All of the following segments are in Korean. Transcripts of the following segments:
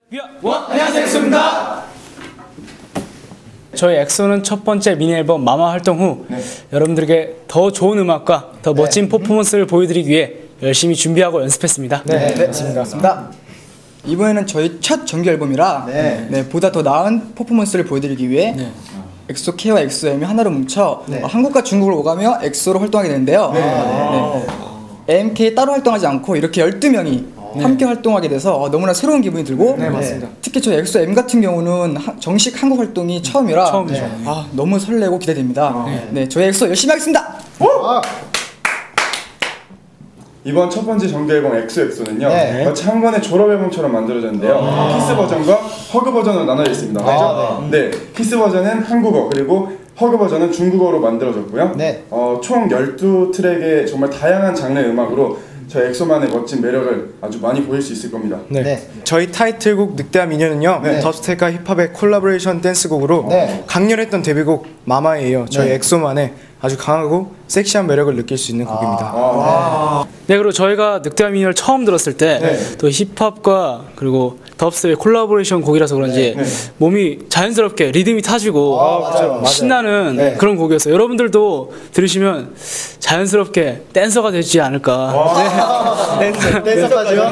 안녕하세요, 엑소입니다. 저희 엑소는 첫 번째 미니 앨범 마마 활동 후 여러분들에게 더 좋은 음악과 더 멋진 퍼포먼스를 보여드리기 위해 열심히 준비하고 연습했습니다. 맞습니다. 이번에는 저희 첫 정규 앨범이라 보다 더 나은 퍼포먼스를 보여드리기 위해 엑소 K와 엑소 M이 하나로 뭉쳐 한국과 중국을 오가며 엑소로 활동하게 되는데요. MK 따로 활동하지 않고 이렇게 12명이 함께 활동하게 돼서 너무나 새로운 기분이 들고 특히 저희 엑소 M 같은 경우는 정식 한국 활동이 처음이라 너무 설레고 기대됩니다. 저희 엑소 열심히 하겠습니다. 이번 첫 번째 정규 앨범 엑소는요 마치 한 권의 졸업 앨범처럼 만들어졌는데요. 키스 버전과 허그 버전으로 나눠져 있습니다. 키스 버전은 한국어 그리고 허그 버전은 중국어로 만들어졌고요. 총 12트랙의 정말 다양한 장르의 음악으로 저희 엑소만의 멋진 매력을 아주 많이 보일 수 있을 겁니다. 저희 타이틀곡 늑대와 미녀는요 덥스텝과 힙합의 콜라보레이션 댄스곡으로 강렬했던 데뷔곡 마마에 이어 저희 엑소만의 아주 강하고 섹시한 매력을 느낄 수 있는 곡입니다. 그리고 저희가 늑대와 미녀를 처음 들었을 때 또 힙합과 그리고 덥스의 콜라보레이션 곡이라서 그런지 몸이 자연스럽게 리듬이 타지고 신나는 그런 곡이었어요. 여러분들도 들으시면 자연스럽게 댄서가 되지 않을까. 댄서까지요?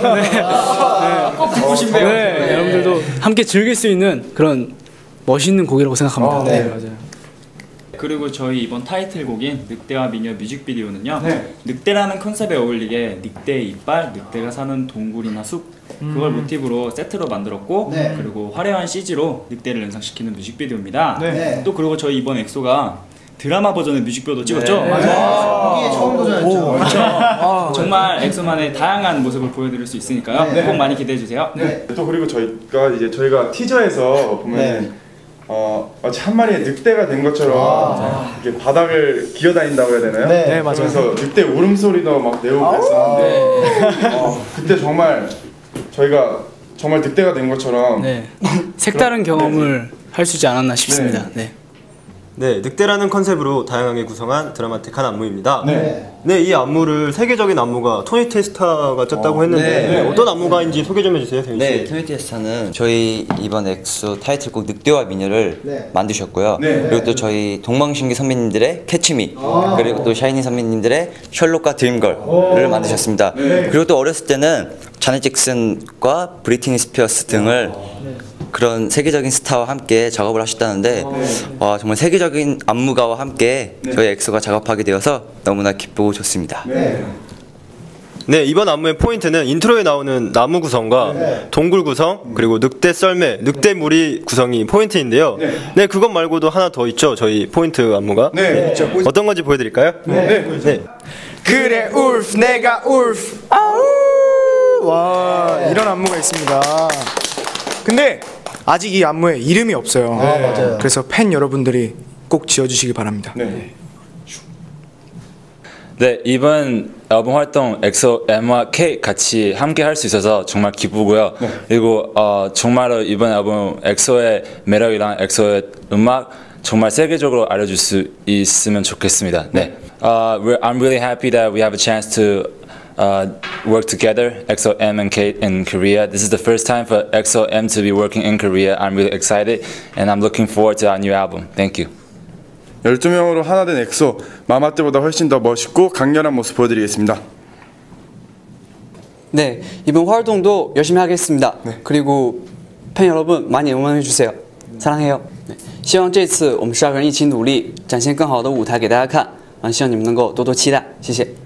꼭 듣고 싶네요. 여러분들도 함께 즐길 수 있는 그런 멋있는 곡이라고 생각합니다. 맞아요. 그리고 저희 이번 타이틀곡인 늑대와 미녀 뮤직비디오는요 늑대라는 컨셉에 어울리게 늑대의 이빨, 늑대가 사는 동굴이나 숲 그걸 모티브로 세트로 만들었고 그리고 화려한 CG로 늑대를 연상시키는 뮤직비디오입니다. 또 그리고 저희 이번 엑소가 드라마 버전의 뮤직비디오도 찍었죠? 이게 처음 도전했죠. 정말 엑소만의 다양한 모습을 보여드릴 수 있으니까요. 꼭 많이 기대해주세요. 또 그리고 저희가 티저에서 보면 마치 한 마리의 늑대가 된 것처럼 이렇게 바닥을 기어다닌다고 해야 되나요? 맞아요. 그래서 늑대 울음소리도 막 내고 그랬었는데 그때 정말 저희가 정말 늑대가 된 것처럼 색다른 경험을 할 수 있지 않았나 싶습니다. 늑대라는 컨셉으로 다양하게 구성한 드라마틱한 안무입니다. 이 안무를 세계적인 안무가 토니 테스타가 짰다고 했는데 어떤 안무가인지 소개 좀 해주세요, 태윤 씨. 토니 테스타는 저희 이번 엑소 타이틀곡 늑대와 미녀를 만드셨고요. 그리고 또 저희 동방신기 선배님들의 캐치미, 그리고 또 샤이니 선배님들의 셜록과 드림걸을 만드셨습니다. 그리고 또 어렸을 때는 자넷 잭슨과 브리트니 스피어스 등을 그런 세계적인 스타와 함께 작업을 하셨다는데 정말 세계적인 안무가와 함께 저희 엑소가 작업하게 되어서 너무나 기쁘고 좋습니다. 이번 안무의 포인트는 인트로에 나오는 나무 구성과 동굴 구성 그리고 늑대 썰매, 늑대 무리 구성이 포인트인데요. 그것 말고도 하나 더 있죠, 저희 포인트 안무가. 어떤 건지 보여드릴까요? 그래 울프 내가 울프 와 이런 안무가 있습니다. 근데 아직 이 안무에 이름이 없어요. 그래서 팬 여러분들이 꼭 지어주시기 바랍니다. 이번 앨범 활동 엑소 M과 K 같이 함께 할 수 있어서 정말 기쁘고요. 그리고 정말로 이번 앨범 엑소의 매력이랑 엑소의 음악 정말 세계적으로 알려줄 수 있으면 좋겠습니다. I'm really happy that we have a chance to work together, EXO M and K in Korea. This is the first time for EXO M to be working in Korea. I'm really excited and I'm looking forward to our new album. Thank you. 12명으로 하나 된 엑소, 마마 때보다 훨씬 더 멋있고 강렬한 모습 보여드리겠습니다. 이번 활동도 열심히 하겠습니다. 그리고 팬 여러분 많이 응원해주세요. 사랑해요. 希望这次我们12个人一起努力，展现更好的舞台给大家看。希望你们能够多多期待，谢谢。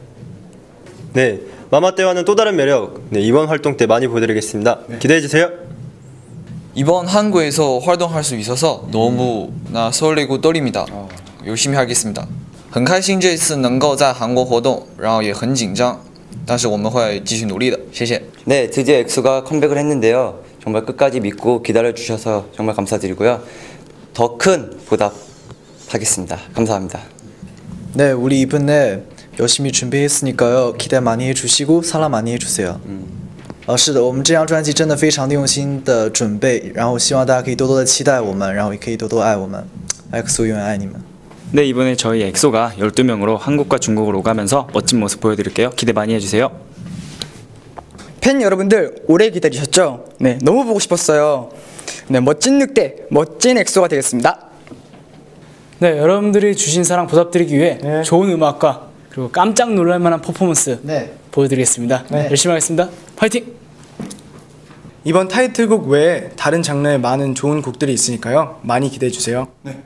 마마 때와는 또 다른 매력 이번 활동 때 많이 보여드리겠습니다. 기대해주세요. 이번 한국에서 활동할 수 있어서 너무나 설레고 떨립니다. 열심히 하겠습니다. 很开心这次能够在韩国活动，然后也很紧张，但是我们会继续努力的。谢谢。 드디어 엑소가 컴백을 했는데요. 정말 끝까지 믿고 기다려주셔서 정말 감사드리고요. 더 큰 보답하겠습니다. 감사합니다. 우리 이번에 열심히 준비했으니까요. 기대 많이 해주시고 사랑 많이 해주세요. 是的，我们这张专辑真的非常的用心的准备，然后希望大家可以多多的期待我们，然后也可以多多爱我们。엑소永远爱你们。 이번에 저희 엑소가 12명으로 한국과 중국을 오가면서 멋진 모습 보여드릴게요. 기대 많이 해주세요. 팬 여러분들 오래 기다리셨죠? 네, 너무 보고 싶었어요. 네, 멋진 늑대, 멋진 엑소가 되겠습니다. 네, 여러분들이 주신 사랑 보답드리기 위해 좋은 음악과 그리고 깜짝 놀랄 만한 퍼포먼스 보여드리겠습니다. 열심히 하겠습니다. 파이팅! 이번 타이틀곡 외에 다른 장르의 많은 좋은 곡들이 있으니까요. 많이 기대해 주세요.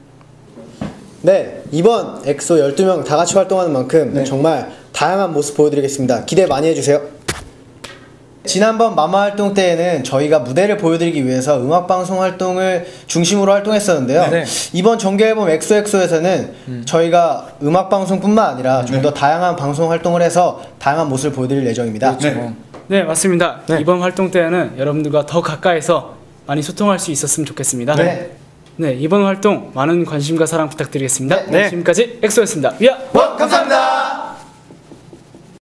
네, 이번 엑소 12명 다 같이 활동하는 만큼 정말 다양한 모습 보여드리겠습니다. 기대 많이 해주세요. 지난번 마마 활동 때에는 저희가 무대를 보여드리기 위해서 음악방송 활동을 중심으로 활동했었는데요. 이번 정규앨범 엑소엑소에서는 저희가 음악방송뿐만 아니라 좀 더 다양한 방송 활동을 해서 다양한 모습을 보여드릴 예정입니다. 네, 맞습니다. 이번 활동 때에는 여러분들과 더 가까이서 많이 소통할 수 있었으면 좋겠습니다. 네, 이번 활동 많은 관심과 사랑 부탁드리겠습니다. 지금까지 엑소였습니다. 위아! 감사합니다.